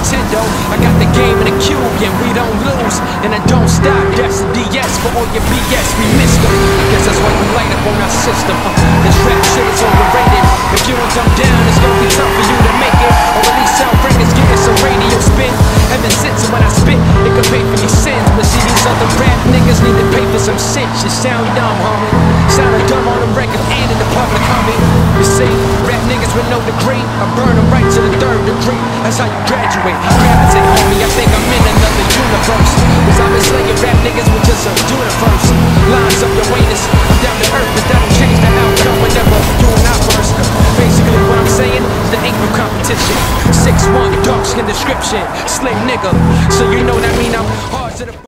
Nintendo. I got the game in the cube, and we don't lose, and I don't stop. That's the DS for all your BS. We missed them. I guess that's why you light up on our system. This rap shit is overrated. If you don't come down, it's gonna be tough for you to make it. Or at least sound breakers give it some radio spin. Heaven sits, and when I spit, it can pay for your sins. But see, these other rap niggas need to pay for some shit. You sound dumb, homie. Sounding dumb on the record and in the public, homie. You see, rap niggas with no degree, I burn them right to the 3rd degree. That's how you graduate. Gravitate, homie. I think I'm in another universe. Cause I've been slaying rap niggas with just a universe. Lines up your anus, I'm down to earth, but that'll change the outcome whenever you and I first. Basically, what I'm saying is there ain't no competition. 6'1", dark skin description, slim nigga. So you know that mean I'm hard to the